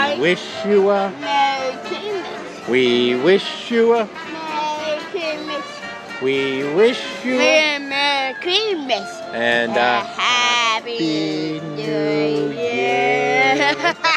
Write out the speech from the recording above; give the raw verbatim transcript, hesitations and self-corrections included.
wish you a Merry Christmas. We wish you a Merry Christmas. We wish you a Merry, Merry Christmas. and A a Happy Happy New New Year. Year.